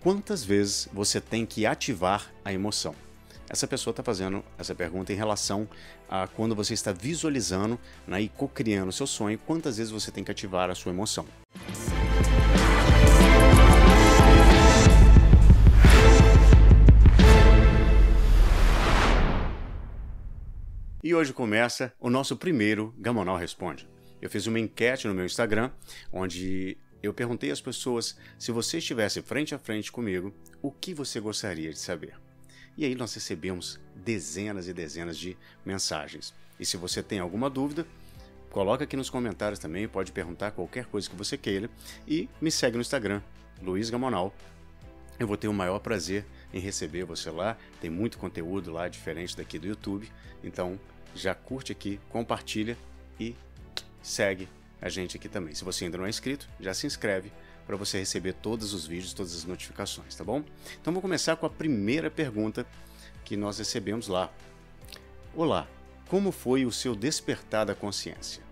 Quantas vezes você tem que ativar a emoção? Essa pessoa está fazendo essa pergunta em relação a quando você está visualizando, né, e co-criando o seu sonho, quantas vezes você tem que ativar a sua emoção. E hoje começa o nosso primeiro Gamonal Responde. Eu fiz uma enquete no meu Instagram, onde eu perguntei às pessoas se você estivesse frente a frente comigo, o que você gostaria de saber. E aí nós recebemos dezenas e dezenas de mensagens. E se você tem alguma dúvida, coloca aqui nos comentários também, pode perguntar qualquer coisa que você queira. E me segue no Instagram, Luiz Gamonal. Eu vou ter o maior prazer em receber você lá. Tem muito conteúdo lá diferente daqui do YouTube. Então já curte aqui, compartilha e segue a gente aqui também. Se você ainda não é inscrito, já se inscreve para você receber todos os vídeos, todas as notificações, tá bom? Então vou começar com a primeira pergunta que nós recebemos lá. Olá, como foi o seu despertar da consciência?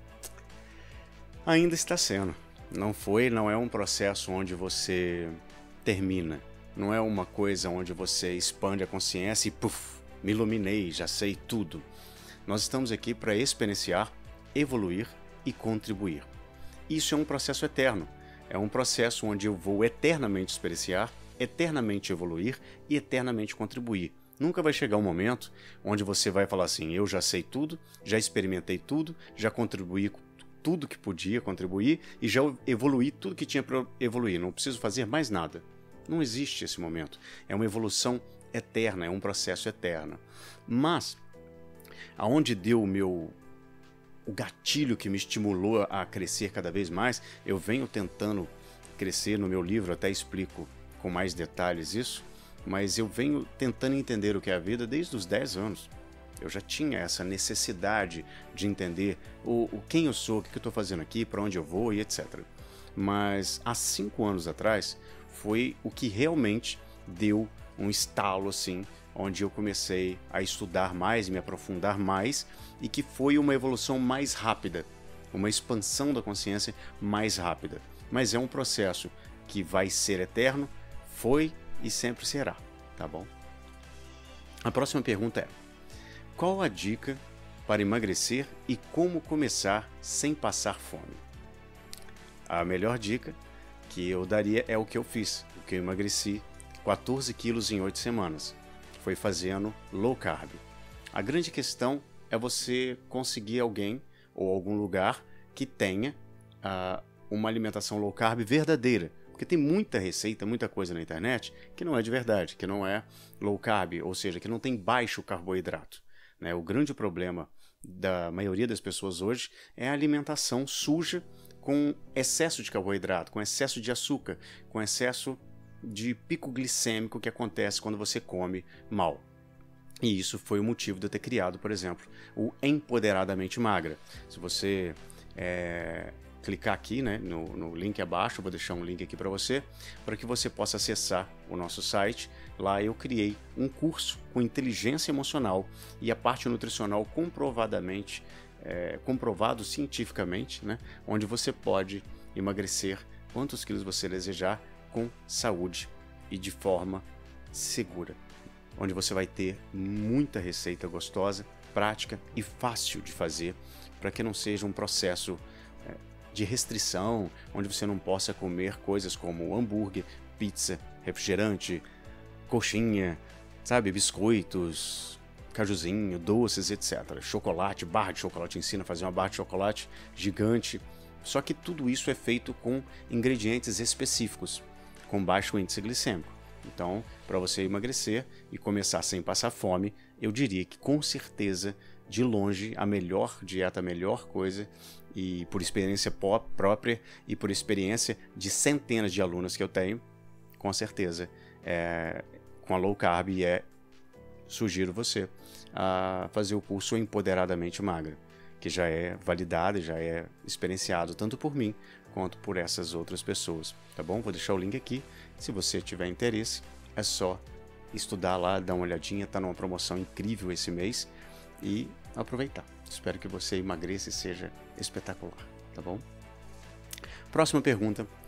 Ainda está sendo. Não é um processo onde você termina. Não é uma coisa onde você expande a consciência e puf, me iluminei, já sei tudo. Nós estamos aqui para experienciar, evoluir e contribuir. Isso é um processo eterno. É um processo onde eu vou eternamente experienciar, eternamente evoluir e eternamente contribuir. Nunca vai chegar um momento onde você vai falar assim, eu já sei tudo, já experimentei tudo, já contribuí com tudo que podia contribuir e já evoluí tudo que tinha para evoluir. Não preciso fazer mais nada. Não existe esse momento. É uma evolução eterna, é um processo eterno. Mas, aonde deu o gatilho que me estimulou a crescer cada vez mais, eu venho tentando crescer no meu livro, até explico com mais detalhes isso, mas eu venho tentando entender o que é a vida desde os 10 anos. Eu já tinha essa necessidade de entender quem eu sou, o que eu estou fazendo aqui, para onde eu vou e etc. Mas há 5 anos atrás foi o que realmente deu um estalo assim, onde eu comecei a estudar mais e me aprofundar mais e que foi uma evolução mais rápida, uma expansão da consciência mais rápida. Mas é um processo que vai ser eterno, foi e sempre será, tá bom? A próxima pergunta é: qual a dica para emagrecer e como começar sem passar fome? A melhor dica que eu daria é o que eu fiz, o que eu emagreci 14 quilos em 8 semanas. Foi fazendo low carb. A grande questão é você conseguir alguém ou algum lugar que tenha uma alimentação low carb verdadeira. Porque tem muita receita, muita coisa na internet que não é de verdade, que não é low carb, ou seja, que não tem baixo carboidrato, né? O grande problema da maioria das pessoas hoje é a alimentação suja com excesso de carboidrato, com excesso de açúcar, com excesso de pico glicêmico que acontece quando você come mal. E isso foi o motivo de eu ter criado, por exemplo, o Empoderadamente Magra. Se você clicar aqui, né, no link abaixo, eu vou deixar um link aqui para que você possa acessar o nosso site. Lá eu criei um curso com inteligência emocional e a parte nutricional comprovado cientificamente, né, onde você pode emagrecer quantos quilos você desejar com saúde e de forma segura, onde você vai ter muita receita gostosa, prática e fácil de fazer, para que não seja um processo de restrição, onde você não possa comer coisas como hambúrguer, pizza, refrigerante, coxinha, sabe, biscoitos, cajuzinho, doces, etc. Chocolate, barra de chocolate, ensina a fazer uma barra de chocolate gigante. Só que tudo isso é feito com ingredientes específicos, com baixo índice glicêmico. Então, para você emagrecer e começar sem passar fome, eu diria que com certeza, de longe, a melhor dieta, a melhor coisa, e por experiência própria e por experiência de centenas de alunos que eu tenho, com certeza, com a low carb, sugiro você a fazer o curso Empoderadamente Magra, que já é validado e já é experienciado tanto por mim quanto por essas outras pessoas, tá bom? Vou deixar o link aqui. Se você tiver interesse, é só estudar lá, dar uma olhadinha, tá numa promoção incrível esse mês e aproveitar. Espero que você emagreça e seja espetacular, tá bom? Próxima pergunta: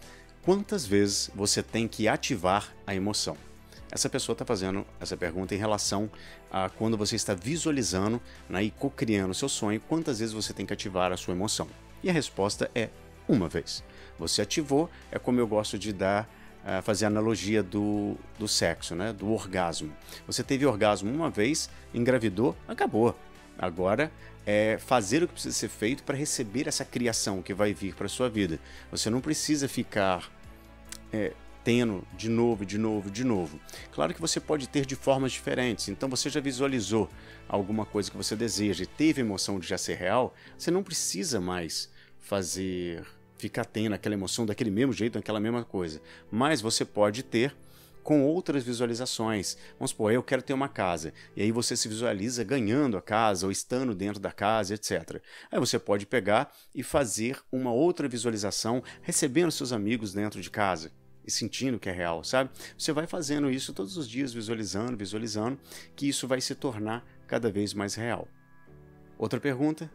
Quantas vezes você tem que ativar a emoção? Essa pessoa está fazendo essa pergunta em relação a quando você está visualizando, né, e co-criando o seu sonho, quantas vezes você tem que ativar a sua emoção? E a resposta é uma vez. Você ativou, é como eu gosto de fazer a analogia do sexo, né, do orgasmo. Você teve orgasmo uma vez, engravidou, acabou. Agora é fazer o que precisa ser feito para receber essa criação que vai vir para a sua vida. Você não precisa ficar tendo de novo, de novo, de novo. Claro que você pode ter de formas diferentes, então você já visualizou alguma coisa que você deseja e teve a emoção de já ser real, você não precisa mais ficar tendo aquela emoção daquele mesmo jeito, daquela mesma coisa. Mas você pode ter com outras visualizações. Vamos supor, eu quero ter uma casa, e aí você se visualiza ganhando a casa ou estando dentro da casa, etc. Aí você pode pegar e fazer uma outra visualização recebendo seus amigos dentro de casa e sentindo que é real, sabe? Você vai fazendo isso todos os dias, visualizando, que isso vai se tornar cada vez mais real. Outra pergunta?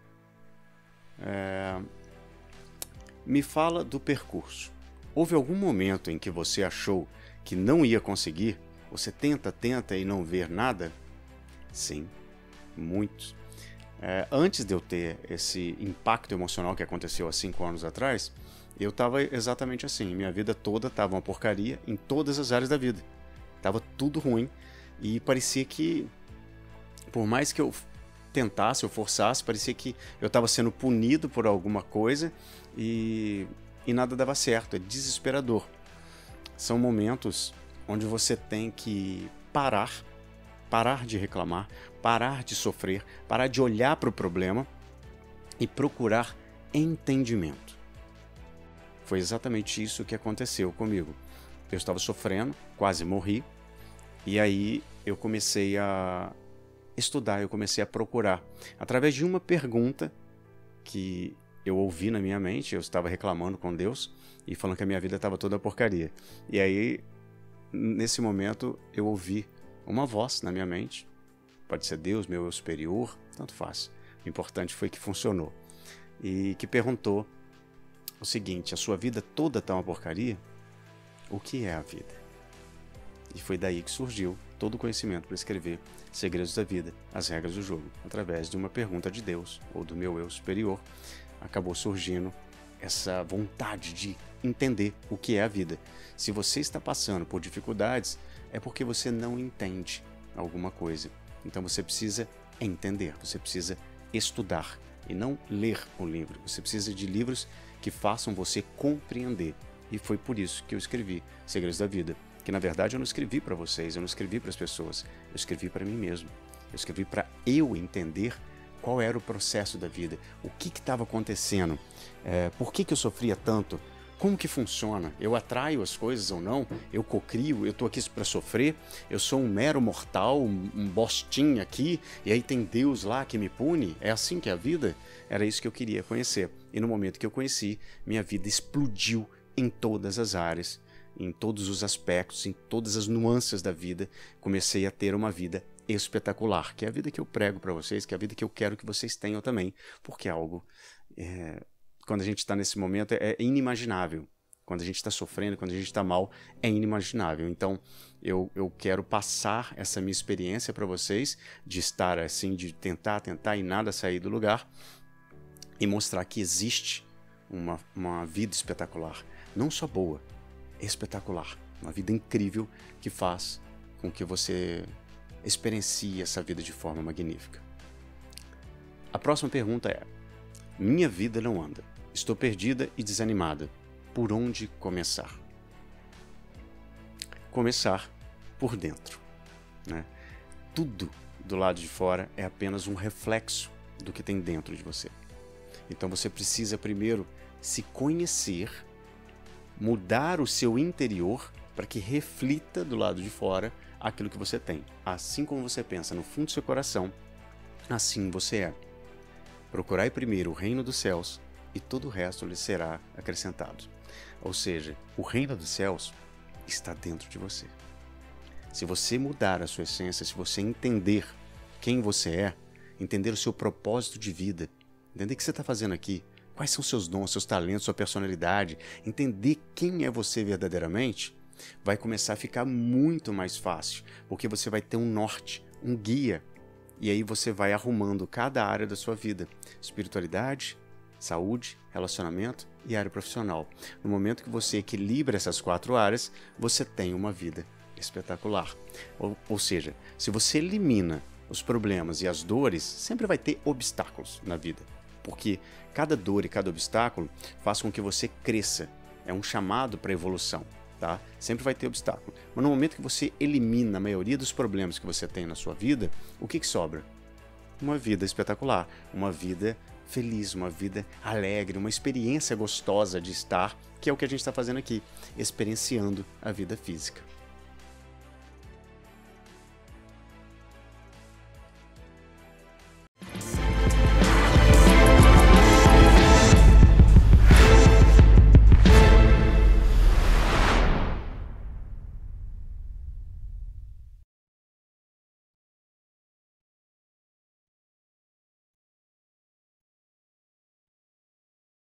Me fala do percurso. Houve algum momento em que você achou que não ia conseguir? Você tenta e não ver nada? Sim, muitos. Antes de eu ter esse impacto emocional que aconteceu há 5 anos atrás, eu estava exatamente assim. Minha vida toda estava uma porcaria em todas as áreas da vida. Estava tudo ruim e parecia que, por mais que eu tentasse, eu forçasse, parecia que eu estava sendo punido por alguma coisa e nada dava certo. É desesperador. São momentos onde você tem que parar de reclamar, parar de sofrer, parar de olhar para o problema e procurar entendimento. Foi exatamente isso que aconteceu comigo. Eu estava sofrendo, quase morri, e aí eu comecei a estudar, eu comecei a procurar. Através de uma pergunta que eu ouvi na minha mente, eu estava reclamando com Deus e falando que a minha vida estava toda porcaria. E aí, nesse momento, eu ouvi uma voz na minha mente, pode ser Deus, meu eu superior, tanto faz. O importante foi que funcionou. E que perguntou o seguinte: a sua vida toda está uma porcaria? O que é a vida? E foi daí que surgiu todo o conhecimento para escrever Segredos da Vida, as regras do jogo. Através de uma pergunta de Deus ou do meu eu superior, acabou surgindo essa vontade de entender o que é a vida. Se você está passando por dificuldades, é porque você não entende alguma coisa. Então você precisa entender, você precisa estudar e não ler um livro. Você precisa de livros que façam você compreender. E foi por isso que eu escrevi Segredos da Vida. Que na verdade eu não escrevi para vocês, eu não escrevi para as pessoas, eu escrevi para mim mesmo. Eu escrevi para eu entender qual era o processo da vida, o que estava acontecendo, por que eu sofria tanto, como que funciona, eu atraio as coisas ou não, eu cocrio, eu estou aqui para sofrer, eu sou um mero mortal, um bostinho aqui, e aí tem Deus lá que me pune, é assim que é a vida? Era isso que eu queria conhecer. E no momento que eu conheci, minha vida explodiu em todas as áreas, em todos os aspectos, em todas as nuances da vida. Comecei a ter uma vida espetacular, que é a vida que eu prego para vocês, que é a vida que eu quero que vocês tenham também, porque é algo, quando a gente está nesse momento, é inimaginável. Quando a gente está sofrendo, quando a gente está mal, é inimaginável. Então, eu quero passar essa minha experiência para vocês, de estar assim, de tentar e nada sair do lugar, e mostrar que existe uma vida espetacular, não só boa, espetacular, uma vida incrível que faz com que você experiencie essa vida de forma magnífica. A próxima pergunta é: minha vida não anda, estou perdida e desanimada, por onde começar? Começar por dentro, né? Tudo do lado de fora é apenas um reflexo do que tem dentro de você. Então você precisa primeiro se conhecer, mudar o seu interior para que reflita do lado de fora aquilo que você tem. Assim como você pensa no fundo do seu coração, assim você é. Procurai primeiro o reino dos céus e todo o resto lhe será acrescentado. Ou seja, o reino dos céus está dentro de você. Se você mudar a sua essência, se você entender quem você é, entender o seu propósito de vida, entender o que você está fazendo aqui, quais são seus dons, seus talentos, sua personalidade, entender quem é você verdadeiramente, vai começar a ficar muito mais fácil, porque você vai ter um norte, um guia, e aí você vai arrumando cada área da sua vida, espiritualidade, saúde, relacionamento e área profissional. No momento que você equilibra essas 4 áreas, você tem uma vida espetacular. Ou seja, se você elimina os problemas e as dores, sempre vai ter obstáculos na vida, porque cada dor e cada obstáculo faz com que você cresça, é um chamado para evolução. Tá? Sempre vai ter obstáculo. Mas no momento que você elimina a maioria dos problemas que você tem na sua vida, o que sobra? Uma vida espetacular, uma vida feliz, uma vida alegre, uma experiência gostosa de estar, que é o que a gente está fazendo aqui, experienciando a vida física.